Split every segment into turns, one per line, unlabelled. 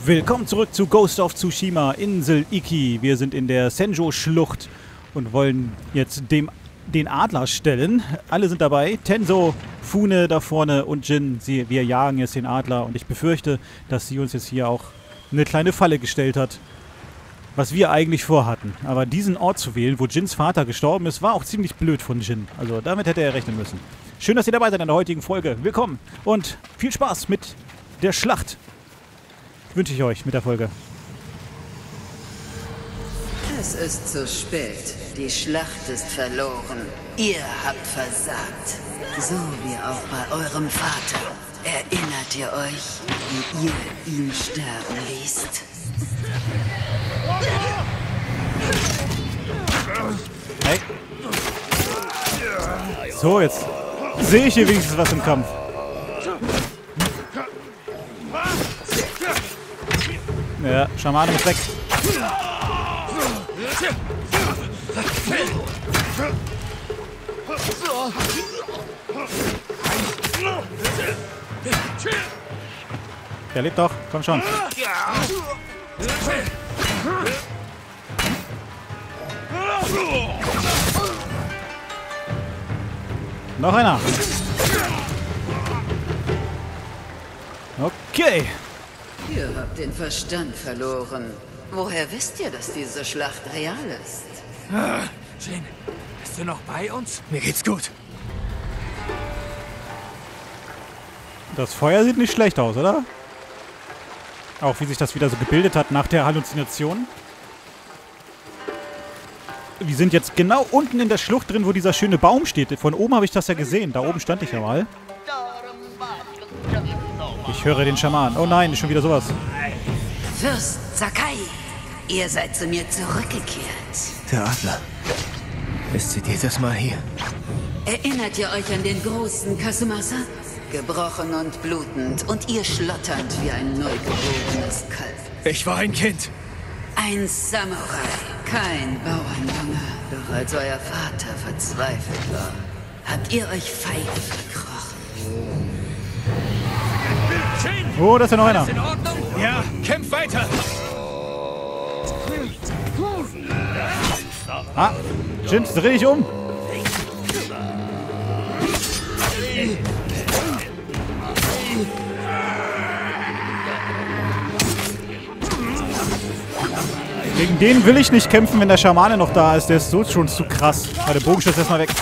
Willkommen zurück zu Ghost of Tsushima, Insel Iki. Wir sind in der Senjo-Schlucht und wollen jetzt den Adler stellen. Alle sind dabei. Tenso, Fune da vorne und Jin. Wir jagen jetzt den Adler und ich befürchte, dass sie uns jetzt hier auch eine kleine Falle gestellt hat. Was wir eigentlich vorhatten. Aber diesen Ort zu wählen, wo Jins Vater gestorben ist, war auch ziemlich blöd von Jin. Also damit hätte er rechnen müssen. Schön, dass ihr dabei seid in der heutigen Folge. Willkommen und viel Spaß mit der Schlacht. Wünsche ich euch mit der Folge.
Es ist zu spät. Die Schlacht ist verloren. Ihr habt versagt. So wie auch bei eurem Vater. Erinnert ihr euch, wie ihr ihn sterben ließt?
Hey. So, jetzt sehe ich hier wenigstens was im Kampf. Ja, Schamane ist weg. Der lebt doch, komm schon. Noch einer. Okay.
Ihr habt den Verstand verloren. Woher wisst ihr, dass diese Schlacht real ist?
Jin, bist du noch bei uns? Mir geht's gut.
Das Feuer sieht nicht schlecht aus, oder? Auch wie sich das wieder so gebildet hat nach der Halluzination. Wir sind jetzt genau unten in der Schlucht drin, wo dieser schöne Baum steht. Von oben habe ich das ja gesehen. Da oben stand ich ja mal. Ich höre den Schaman. Oh nein, ist schon wieder sowas.
Fürst Sakai, ihr seid zu mir zurückgekehrt.
Der Adler. Ist sie jedes Mal hier?
Erinnert ihr euch an den großen Kasumasa? Gebrochen und blutend und ihr schlotternd wie ein neugeborenes Kalb.
Ich war ein Kind.
Ein Samurai, kein Bauernjunge. Doch als euer Vater verzweifelt war, habt ihr euch feig verkrochen.
Oh, da ist ja noch einer.
In Ordnung? Ja, kämpf weiter.
Ah, Jin, dreh dich um. Gegen den will ich nicht kämpfen, wenn der Schamane noch da ist. Der ist so schon zu krass. Ah, der Bogenschütze ist erstmal weg.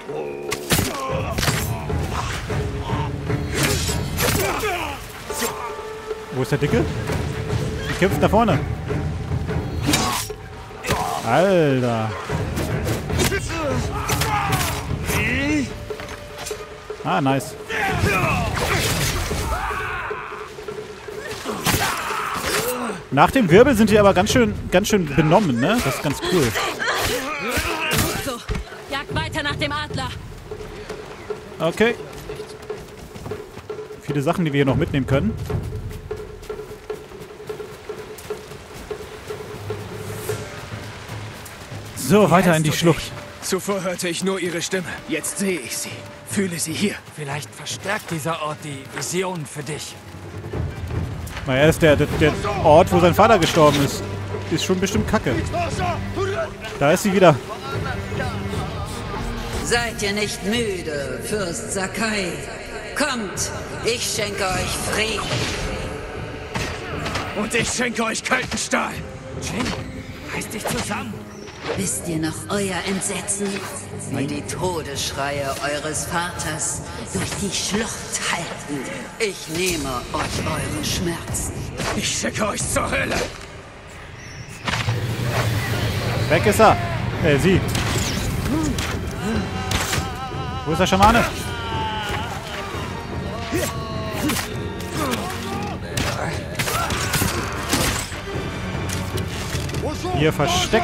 Wo ist der Dicke? Die kämpft da vorne. Alter. Ah, nice. Nach dem Wirbel sind die aber ganz schön benommen, ne? Das ist ganz cool.
So, jagt weiter nach dem Adler.
Okay. Viele Sachen, die wir hier noch mitnehmen können. So, weiter in die Schlucht.
Zuvor hörte ich nur ihre Stimme. Jetzt sehe ich sie. Fühle sie hier.
Vielleicht verstärkt dieser Ort die Vision für dich.
Naja, ist der Ort, wo sein Vater gestorben ist. Ist schon bestimmt kacke. Da ist sie wieder.
Seid ihr nicht müde, Fürst Sakai? Kommt, ich schenke euch Frieden.
Und ich schenke euch kalten Stahl.
Jin, reiß dich zusammen.
Wisst ihr noch euer Entsetzen? Wie die Todesschreie eures Vaters durch die Schlucht halten. Ich nehme euch eure Schmerzen.
Ich schicke euch zur Hölle.
Weg ist er. Sie. Wo ist der Schamane? Hier versteckt.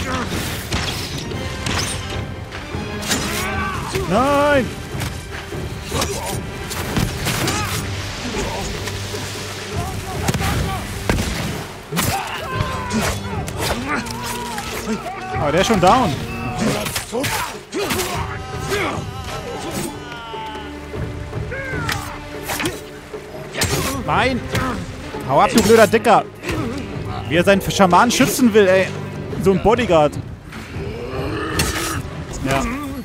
Nein! Aber der ist schon down. Nein! Hau ab, du blöder Dicker! Wie er seinen Schaman schützen will, ey. So ein Bodyguard. Ja.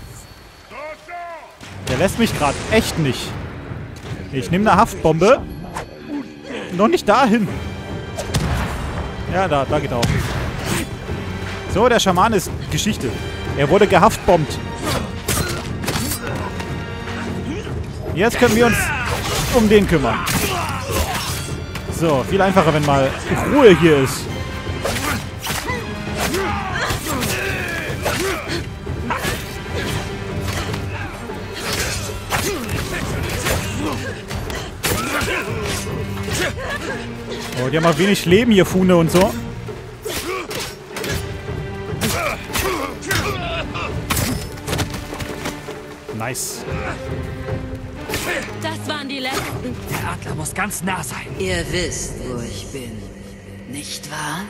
Der lässt mich gerade echt nicht. Ich nehme eine Haftbombe. Noch nicht dahin. Ja, da geht er auch. So, der Schaman ist Geschichte. Er wurde gehaftbombt. Jetzt können wir uns um den kümmern. So, viel einfacher, wenn mal Ruhe hier ist. Oh, die haben auch wenig Leben hier, Fune und so. Nice.
Das waren die letzten.
Der Adler muss ganz nah sein.
Ihr wisst, wo ich bin. Nicht wahr?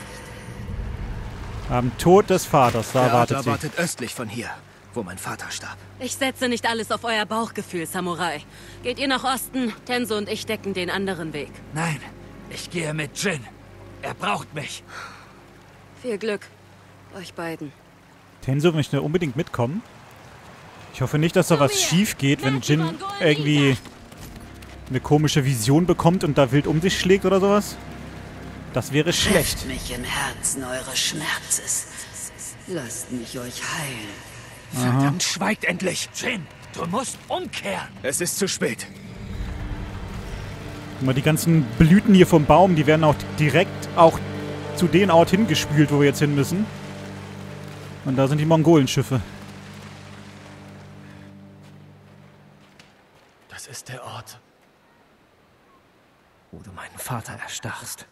Am Tod des Vaters, da
Der
wartet
Adler
sie.
wartet östlich von hier, wo mein Vater starb.
Ich setze nicht alles auf euer Bauchgefühl, Samurai. Geht ihr nach Osten, Tenso und ich decken den anderen Weg.
Nein, ich gehe mit Jin. Er braucht mich.
Viel Glück, euch beiden.
Tenso möchte unbedingt mitkommen. Ich hoffe nicht, dass da was schief geht, wenn Jin irgendwie eine komische Vision bekommt und da wild um sich schlägt oder sowas. Das wäre schlecht.
Trefft mich im Herzen eures Schmerzes. Lasst mich euch heilen.
Verdammt, schweigt endlich. Jin, du musst umkehren.
Es ist zu spät.
Guck mal, die ganzen Blüten hier vom Baum, die werden auch direkt auch zu den Ort hingespült, wo wir jetzt hin müssen. Und da sind die Mongolenschiffe.
Das ist der Ort, wo du meinen Vater erstachst.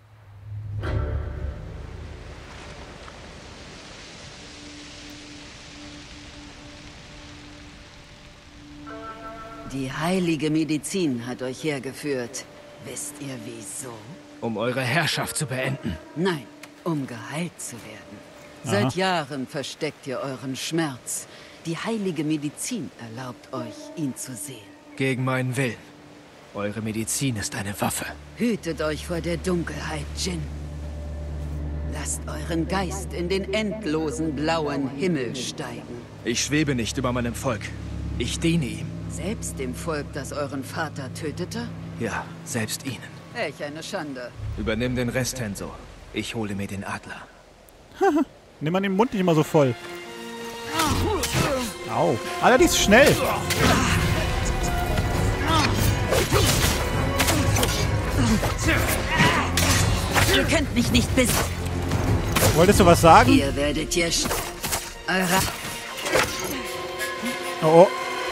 Die heilige Medizin hat euch hergeführt. Wisst ihr wieso?
Um eure Herrschaft zu beenden.
Nein, um geheilt zu werden. Seit Jahren versteckt ihr euren Schmerz. Die heilige Medizin erlaubt euch, ihn zu sehen.
Gegen meinen Willen. Eure Medizin ist eine Waffe.
Hütet euch vor der Dunkelheit, Jin. Lasst euren Geist in den endlosen blauen Himmel steigen.
Ich schwebe nicht über meinem Volk. Ich diene ihm.
Selbst dem Volk, das euren Vater tötete?
Ja, selbst ihnen.
Welch eine Schande.
Übernimm den Rest, Tenso. Ich hole mir den Adler.
Nimm mal den Mund nicht immer so voll. Au. Alter, die ist schnell.
Ihr könnt mich nicht besiegen.
Wolltest du was sagen?
Ihr werdet hier eure...
Oh, oh.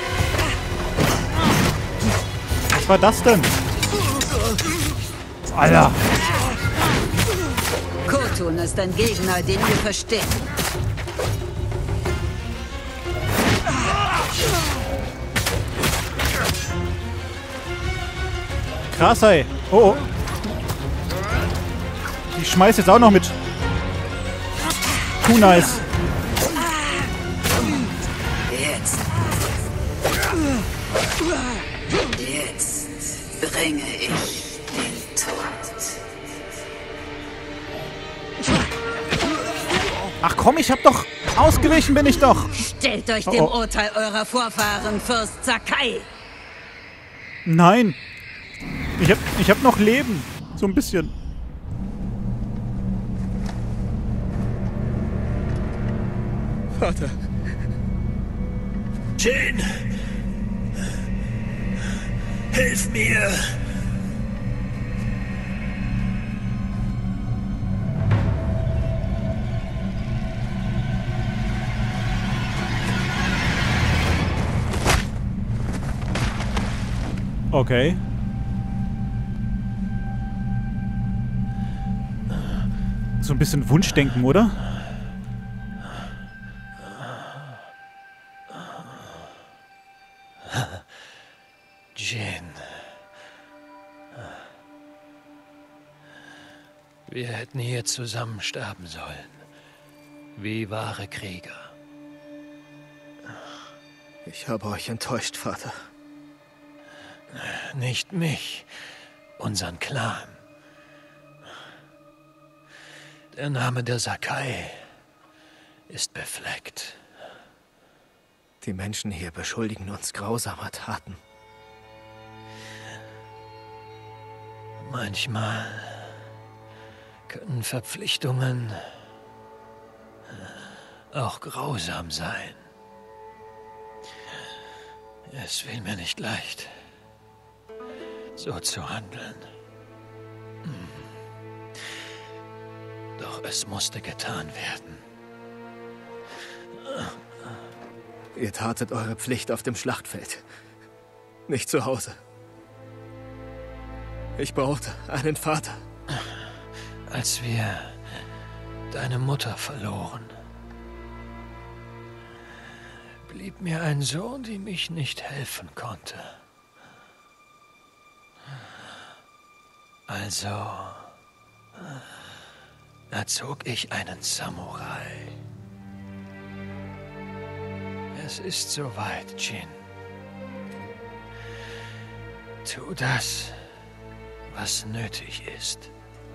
Was war das denn? Alter.
Khotun ist ein Gegner, den ihr versteht.
Krass, ey. Oh, oh. Die schmeißt jetzt auch noch mit. Nice.
Jetzt bringe ich den Tod.
Ach komm, ich hab doch... Ausgewichen bin ich doch.
Stellt euch dem Urteil eurer Vorfahren, Fürst Sakai.
Nein. Ich hab noch Leben. So ein bisschen.
Vater.
Jin! Hilf mir!
Okay. So ein bisschen Wunschdenken, oder?
Jin. Wir hätten hier zusammen sterben sollen. Wie wahre Krieger.
Ich habe euch enttäuscht, Vater.
Nicht mich, unseren Clan. Der Name der Sakai ist befleckt.
Die Menschen hier beschuldigen uns grausamer Taten.
Manchmal können Verpflichtungen auch grausam sein. Es fiel mir nicht leicht, so zu handeln. Doch es musste getan werden.
Ihr tatet eure Pflicht auf dem Schlachtfeld, nicht zu Hause. Ich brauchte einen Vater.
Als wir deine Mutter verloren, blieb mir ein Sohn, dem ich nicht helfen konnte. Also erzog ich einen Samurai. Es ist soweit, Jin. Tu das, was nötig ist.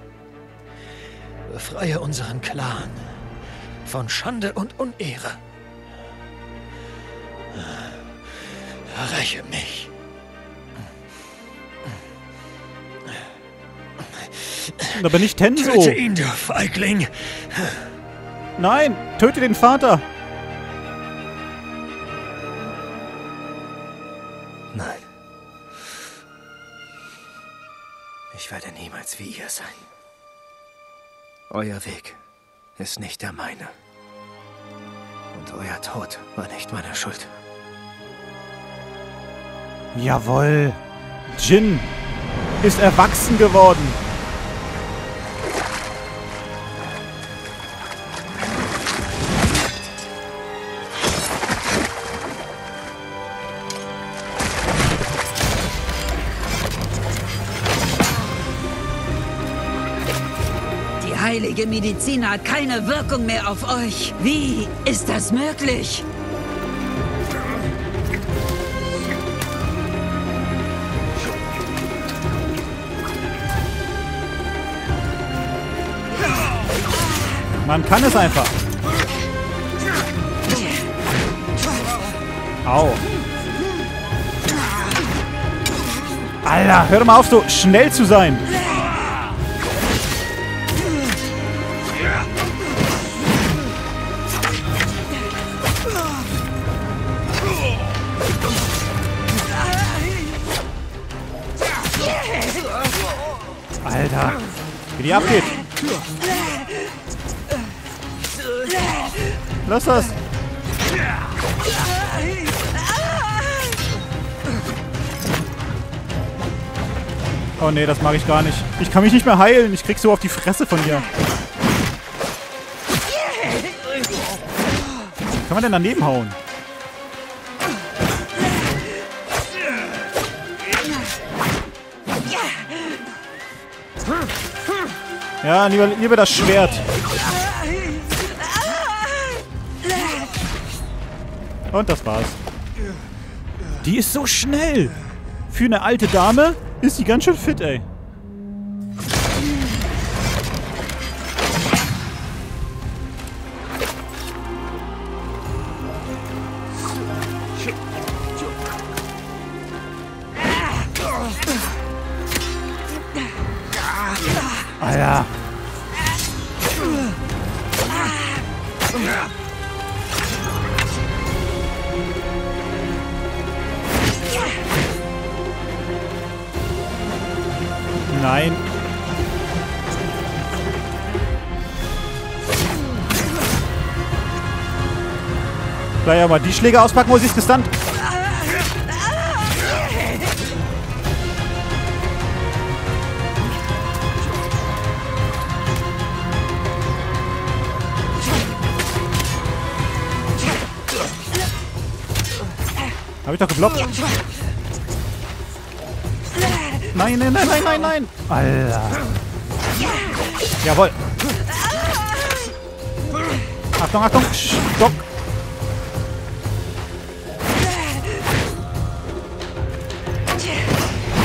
Befreie unseren Clan von Schande und Unehre. Räche mich.
Aber nicht Tenso.
Töte ihn, du Feigling.
Nein, töte den Vater.
Nein. Ich werde niemals wie ihr sein. Euer Weg ist nicht der meine. Und euer Tod war nicht meine Schuld.
Jawohl. Jin ist erwachsen geworden.
Die heilige Medizin hat keine Wirkung mehr auf euch. Wie ist das möglich?
Man kann es einfach. Au. Alter, hör doch mal auf, so schnell zu sein. Alter, wie die abgeht. Lass das. Oh nee, das mag ich gar nicht. Ich kann mich nicht mehr heilen. Ich krieg so auf die Fresse von ihr. Was kann man denn daneben hauen? Ja, lieber das Schwert. Und das war's. Die ist so schnell. Für eine alte Dame ist sie ganz schön fit, ey. Alter. Nein. Gleich ja mal die Schläge auspacken, wo sie ist gestunt. Hab ich doch geblockt. Nein, nein, nein, nein, nein, nein. Alter. Jawohl. Achtung, Achtung. Stopp.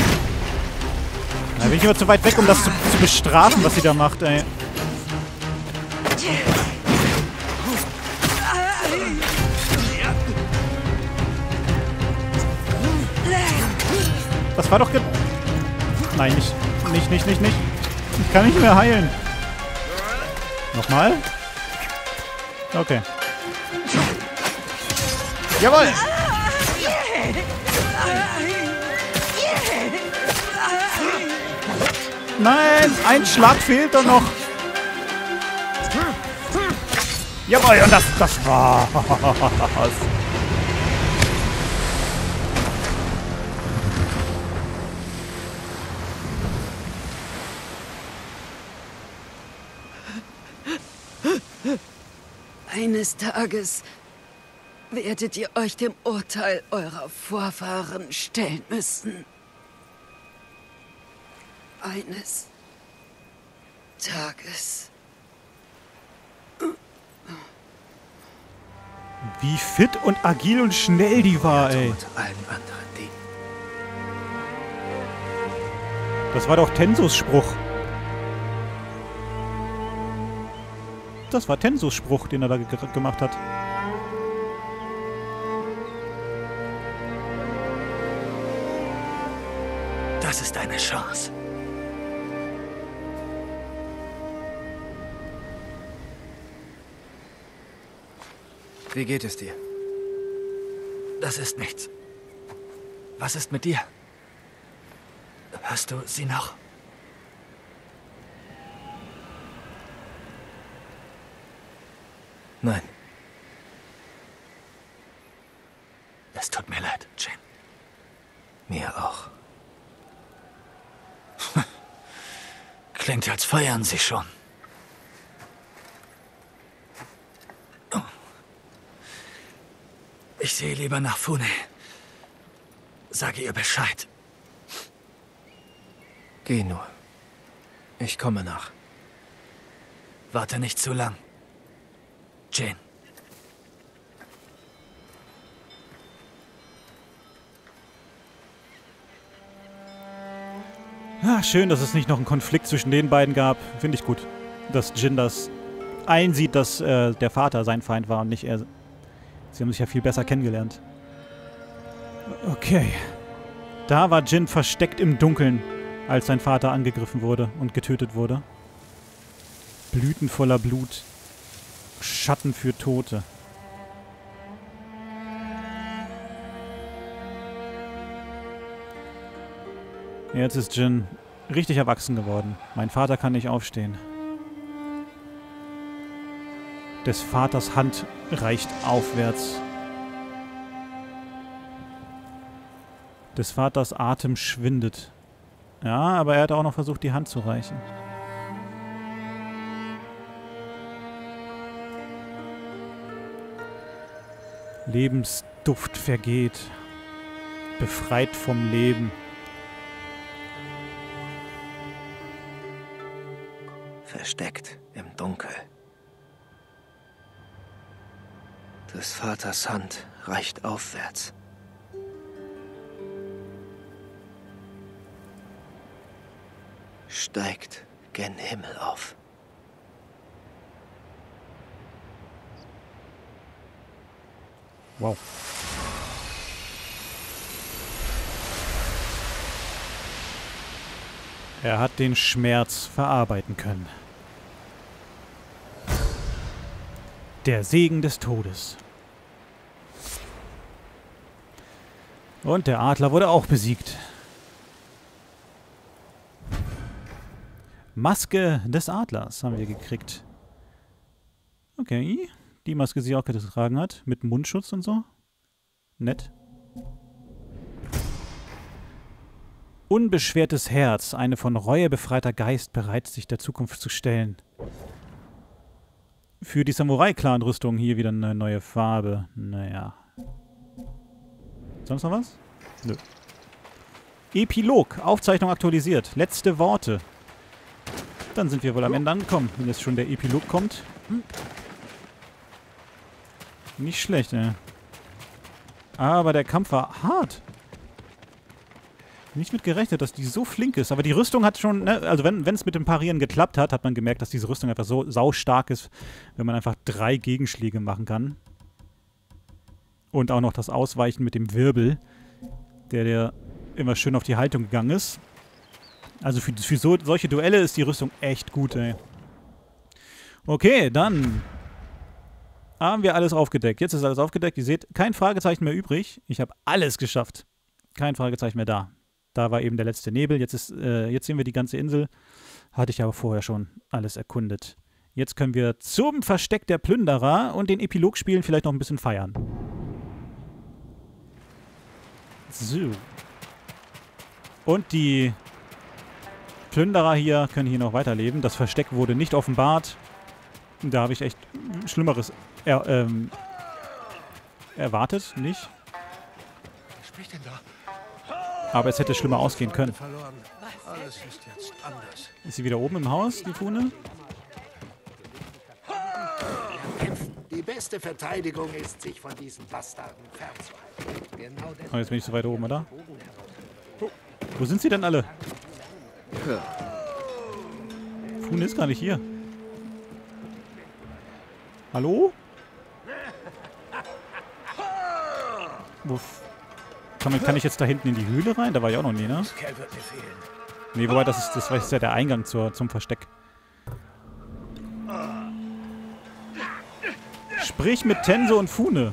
Da bin ich immer zu weit weg, um das zu bestrafen, was sie da macht, ey. Das war doch Nein, nicht. Ich kann nicht mehr heilen. Nochmal? Okay. Jawohl! Nein, ein Schlag fehlt doch noch. Jawohl, und das war's.
Eines Tages werdet ihr euch dem Urteil eurer Vorfahren stellen müssen. Eines Tages.
Wie fit und agil und schnell die war, ey.
Tod allen anderen dienen.
Das war doch Tensos Spruch. Das war Tensos Spruch, den er da gemacht hat.
Das ist deine Chance.
Wie geht es dir?
Das ist nichts. Was ist mit dir? Hörst du sie noch?
Nein.
Es tut mir leid, Jin.
Mir auch.
Klingt, als feiern sie schon. Ich sehe lieber nach Fune. Sage ihr Bescheid.
Geh nur. Ich komme nach.
Warte nicht zu lang. Jin.
Ja, schön, dass es nicht noch einen Konflikt zwischen den beiden gab. Finde ich gut. Dass Jin das einsieht, dass der Vater sein Feind war und nicht er. Sie haben sich ja viel besser kennengelernt. Okay. Da war Jin versteckt im Dunkeln, als sein Vater angegriffen wurde und getötet wurde. Blüten voller Blut. Schatten für Tote. Jetzt ist Jin richtig erwachsen geworden. Mein Vater kann nicht aufstehen. Des Vaters Hand reicht aufwärts. Des Vaters Atem schwindet. Ja, aber er hat auch noch versucht, die Hand zu reichen. Lebensduft vergeht. Befreit vom Leben.
Versteckt im Dunkel. Des Vaters Hand reicht aufwärts. Steigt gen Himmel auf.
Wow. Er hat den Schmerz verarbeiten können. Der Segen des Todes. Und der Adler wurde auch besiegt. Maske des Adlers haben wir gekriegt. Okay. Die Maske, die sie auch getragen hat. Mit Mundschutz und so. Nett. Unbeschwertes Herz. Eine von Reue befreiter Geist, bereit, sich der Zukunft zu stellen. Für die Samurai-Clan-Rüstung hier wieder eine neue Farbe. Naja. Sonst noch was? Nö. Epilog. Aufzeichnung aktualisiert. Letzte Worte. Dann sind wir wohl am Ende angekommen, wenn jetzt schon der Epilog kommt. Nicht schlecht, ey. Aber der Kampf war hart. Nicht mit gerechnet, dass die so flink ist. Aber die Rüstung hat schon, ne, also wenn es mit dem Parieren geklappt hat, hat man gemerkt, dass diese Rüstung einfach so saustark ist, wenn man einfach 3 Gegenschläge machen kann. Und auch noch das Ausweichen mit dem Wirbel, der immer schön auf die Haltung gegangen ist. Also für solche Duelle ist die Rüstung echt gut, ey. Okay, dann haben wir alles aufgedeckt. Jetzt ist alles aufgedeckt. Ihr seht, kein Fragezeichen mehr übrig. Ich habe alles geschafft. Kein Fragezeichen mehr da. Da war eben der letzte Nebel. Jetzt sehen wir die ganze Insel. Hatte ich aber vorher schon alles erkundet. Jetzt können wir zum Versteck der Plünderer und den Epilog spielen, vielleicht noch ein bisschen feiern. So. Und die Plünderer hier können hier noch weiterleben. Das Versteck wurde nicht offenbart. Da habe ich echt Schlimmeres erwartet, nicht?
Was spricht denn da?
Aber es hätte schlimmer ausgehen können.
Verloren. Alles ist jetzt anders.
Ist sie wieder oben im Haus, die Fune?
Die beste Verteidigung ist, sich von diesen Bastarden fernzuhalten. Genau
Oh, jetzt bin ich so weit oben, oder? Wo sind sie denn alle? Fune ist gar nicht hier. Hallo? Kann ich jetzt da hinten in die Höhle rein? Da war ich auch noch nie, ne?
Kerl wird mir fehlen.
Nee, wobei, das ist ja der Eingang zum Versteck. Sprich mit Tenso und Fune.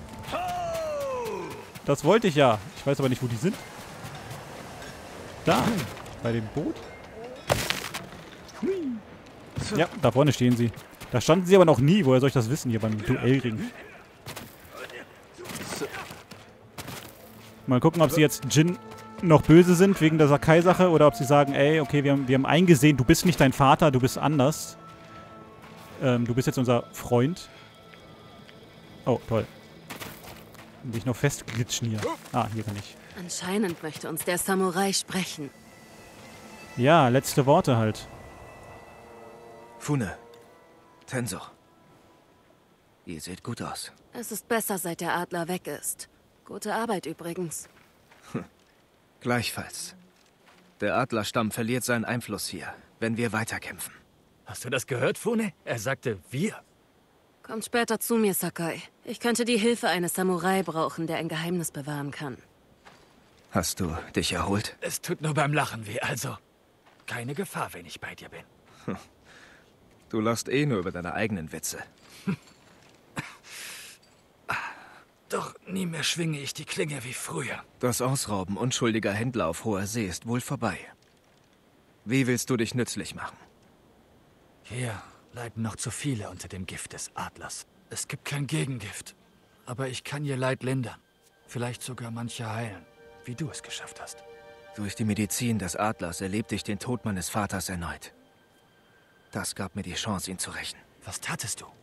Das wollte ich ja. Ich weiß aber nicht, wo die sind. Da, bei dem Boot. Hui. Ja, da vorne stehen sie. Da standen sie aber noch nie. Woher soll ich das wissen hier beim Duellring? Mal gucken, ob sie jetzt Jin noch böse sind wegen der Sakai-Sache oder ob sie sagen, ey, okay, wir haben eingesehen, du bist nicht dein Vater, du bist anders. Du bist jetzt unser Freund. Oh, toll. Dich noch festglitschen hier. Ah, hier kann ich.
Anscheinend möchte uns der Samurai sprechen.
Ja, letzte Worte halt.
Fune. Tenso. Ihr seht gut aus.
Es ist besser, seit der Adler weg ist. Gute Arbeit übrigens.
Gleichfalls. Der Adlerstamm verliert seinen Einfluss hier, wenn wir weiterkämpfen.
Hast du das gehört, Fune? Er sagte wir.
Kommt später zu mir, Sakai. Ich könnte die Hilfe eines Samurai brauchen, der ein Geheimnis bewahren kann.
Hast du dich erholt?
Es tut nur beim Lachen weh, also keine Gefahr, wenn ich bei dir bin.
Du lachst eh nur über deine eigenen Witze.
Doch nie mehr schwinge ich die Klinge wie früher.
Das Ausrauben unschuldiger Händler auf hoher See ist wohl vorbei. Wie willst du dich nützlich machen?
Hier leiden noch zu viele unter dem Gift des Adlers. Es gibt kein Gegengift, aber ich kann ihr Leid lindern. Vielleicht sogar manche heilen, wie du es geschafft hast.
Durch die Medizin des Adlers erlebte ich den Tod meines Vaters erneut. Das gab mir die Chance, ihn zu rächen.
Was tatest du?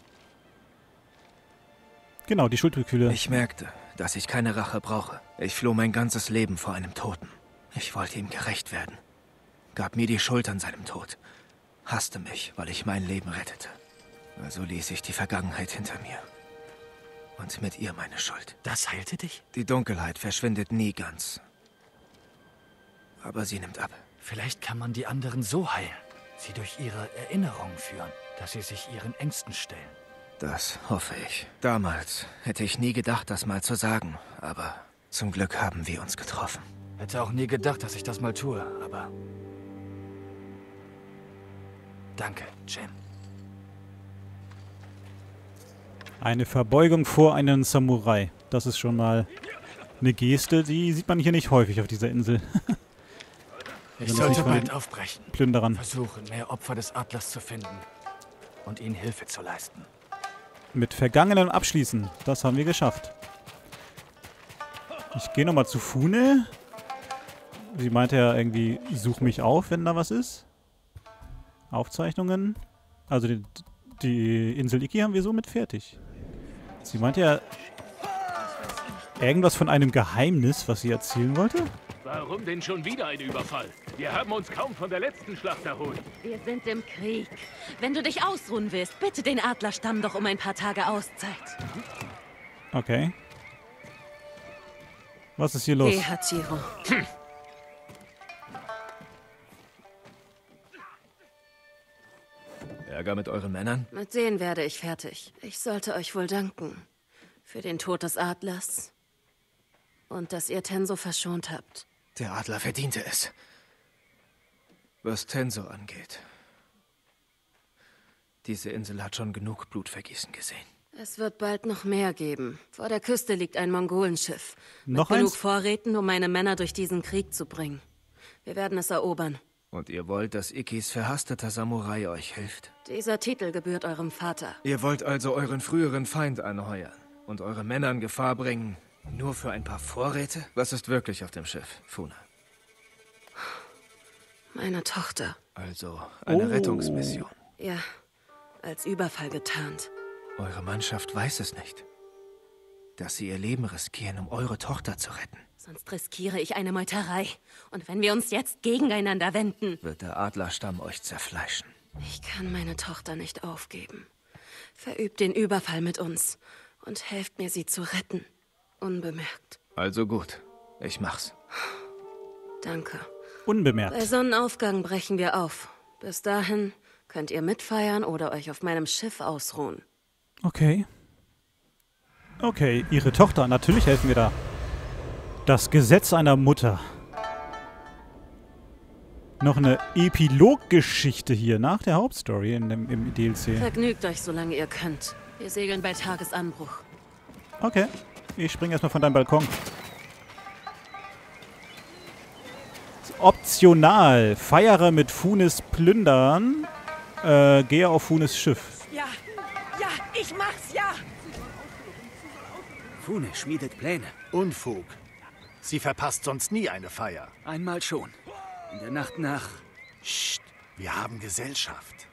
Genau, die Schuldgefühle.
Ich merkte, dass ich keine Rache brauche. Ich floh mein ganzes Leben vor einem Toten. Ich wollte ihm gerecht werden. Gab mir die Schuld an seinem Tod. Hasste mich, weil ich mein Leben rettete. Also ließ ich die Vergangenheit hinter mir. Und mit ihr meine Schuld.
Das heilte dich?
Die Dunkelheit verschwindet nie ganz. Aber sie nimmt ab.
Vielleicht kann man die anderen so heilen. Sie durch ihre Erinnerungen führen, dass sie sich ihren Ängsten stellen.
Das hoffe ich. Damals hätte ich nie gedacht, das mal zu sagen. Aber zum Glück haben wir uns getroffen.
Hätte auch nie gedacht, dass ich das mal tue, aber... Danke, Jin.
Eine Verbeugung vor einem Samurai. Das ist schon mal eine Geste, die sieht man hier nicht häufig auf dieser Insel.
Ich sollte bald aufbrechen.
Plünderern.
Versuchen, mehr Opfer des Adlers zu finden und ihnen Hilfe zu leisten.
Mit Vergangenem abschließen. Das haben wir geschafft. Ich gehe nochmal zu Fune. Sie meinte ja irgendwie, such mich auf, wenn da was ist. Aufzeichnungen. Also die Insel Iki haben wir somit fertig. Sie meinte ja irgendwas von einem Geheimnis, was sie erzählen wollte.
Warum denn schon wieder ein Überfall? Wir haben uns kaum von der letzten Schlacht erholt.
Wir sind im Krieg. Wenn du dich ausruhen willst, bitte den Adlerstamm doch um ein paar Tage Auszeit.
Okay. Was ist hier los?
Hey, Hachiro.
Ärger mit euren Männern?
Mit denen werde ich fertig. Ich sollte euch wohl danken. Für den Tod des Adlers. Und dass ihr Tenso verschont habt.
Der Adler verdiente es. Was Tenso angeht. Diese Insel hat schon genug Blutvergießen gesehen.
Es wird bald noch mehr geben. Vor der Küste liegt ein Mongolenschiff.
Noch
mit genug
eins?
Vorräten, um meine Männer durch diesen Krieg zu bringen. Wir werden es erobern.
Und ihr wollt, dass Ikkis verhasteter Samurai euch hilft?
Dieser Titel gebührt eurem Vater.
Ihr wollt also euren früheren Feind anheuern und eure Männer in Gefahr bringen, nur für ein paar Vorräte? Was ist wirklich auf dem Schiff, Fune?
Meine Tochter.
Also eine Rettungsmission.
Ja, als Überfall getarnt.
Eure Mannschaft weiß es nicht. Dass sie ihr Leben riskieren, um eure Tochter zu retten.
Sonst riskiere ich eine Meuterei. Und wenn wir uns jetzt gegeneinander wenden...
Wird der Adlerstamm euch zerfleischen.
Ich kann meine Tochter nicht aufgeben. Verübt den Überfall mit uns und helft mir, sie zu retten. Unbemerkt.
Also gut, ich mach's.
Danke.
Unbemerkt.
Bei Sonnenaufgang brechen wir auf. Bis dahin könnt ihr mitfeiern oder euch auf meinem Schiff ausruhen.
Okay. Okay, ihre Tochter. Natürlich helfen wir da. Das Gesetz einer Mutter. Noch eine Epiloggeschichte hier nach der Hauptstory im DLC.
Vergnügt euch, solange ihr könnt. Wir segeln bei Tagesanbruch.
Okay. Ich springe erstmal von deinem Balkon. Optional. Feiere mit Funes Plündern. Gehe auf Funes Schiff.
Ja, ich mach's, ja!
Fune schmiedet Pläne.
Unfug. Sie verpasst sonst nie eine Feier.
Einmal schon. In der Nacht nach...
Psst, wir haben Gesellschaft.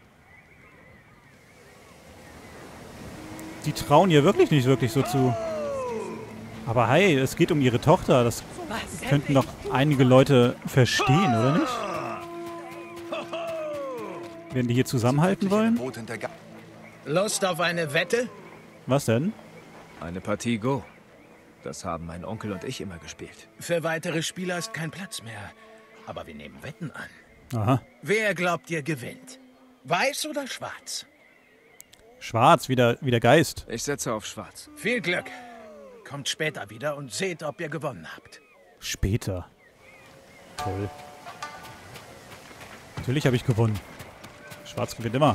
Die trauen ihr wirklich nicht wirklich so zu. Aber hey, es geht um ihre Tochter. Das könnten doch einige Leute verstehen, oder nicht? Werden die hier zusammenhalten wollen?
Lust auf eine Wette?
Was denn?
Eine Partie Go. Das haben mein Onkel und ich immer gespielt.
Für weitere Spieler ist kein Platz mehr. Aber wir nehmen Wetten an.
Aha.
Wer glaubt ihr gewinnt? Weiß oder schwarz?
Schwarz, wie der Geist.
Ich setze auf Schwarz.
Viel Glück. Kommt später wieder und seht, ob ihr gewonnen habt.
Später. Toll. Natürlich habe ich gewonnen. Schwarz gewinnt immer.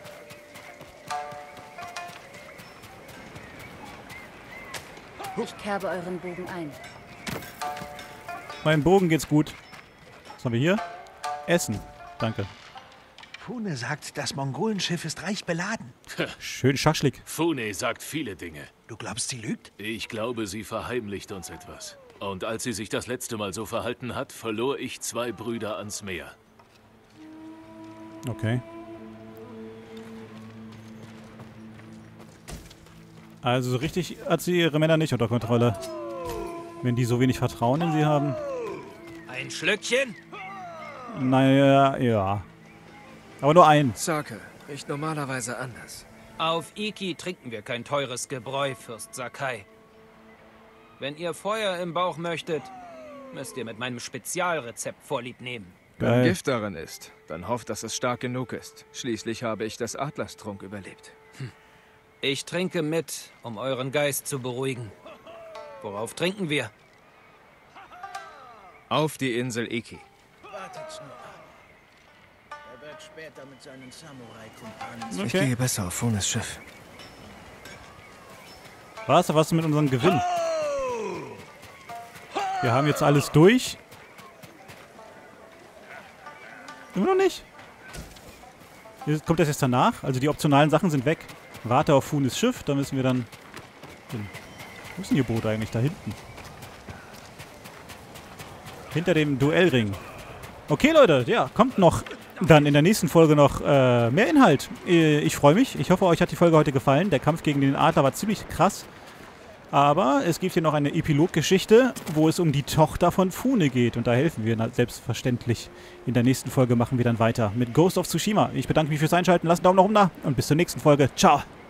Ich kerbe euren Bogen ein.
Meinem Bogen geht's gut. Was haben wir hier? Essen. Danke.
Fune sagt, das Mongolenschiff ist reich beladen.
Schön schaschlik.
Fune sagt viele Dinge.
Du glaubst, sie lügt?
Ich glaube, sie verheimlicht uns etwas. Und als sie sich das letzte Mal so verhalten hat, verlor ich 2 Brüder ans Meer.
Okay. Also so richtig hat sie ihre Männer nicht unter Kontrolle. Wenn die so wenig Vertrauen in sie haben.
Ein Schlückchen?
Naja, ja. Aber nur ein.
Sake, riecht normalerweise anders.
Auf Iki trinken wir kein teures Gebräu, Fürst Sakai. Wenn ihr Feuer im Bauch möchtet, müsst ihr mit meinem Spezialrezept Vorlieb nehmen.
Wenn Gift darin ist, dann hofft, dass es stark genug ist. Schließlich habe ich das Adlerstrunk überlebt.
Ich trinke mit, um euren Geist zu beruhigen. Worauf trinken wir?
Auf die Insel Iki.
Wartet's nur ab. Er wird später mit seinen Samurai-Kumpanen...
Ich gehe besser auf Funes Schiff.
Was mit unserem Gewinn? Wir haben jetzt alles durch. Immer noch nicht? Kommt das jetzt danach? Also die optionalen Sachen sind weg. Warte auf Funes Schiff, da müssen wir dann... Wo ist denn Ihr Boot eigentlich? Da hinten. Hinter dem Duellring. Okay, Leute, ja, kommt noch dann in der nächsten Folge noch mehr Inhalt. Ich freue mich. Ich hoffe, euch hat die Folge heute gefallen. Der Kampf gegen den Adler war ziemlich krass. Aber es gibt hier noch eine Epiloggeschichte, wo es um die Tochter von Fune geht. Und da helfen wir selbstverständlich. In der nächsten Folge machen wir dann weiter mit Ghost of Tsushima. Ich bedanke mich fürs Einschalten. Lasst einen Daumen nach oben da und bis zur nächsten Folge. Ciao.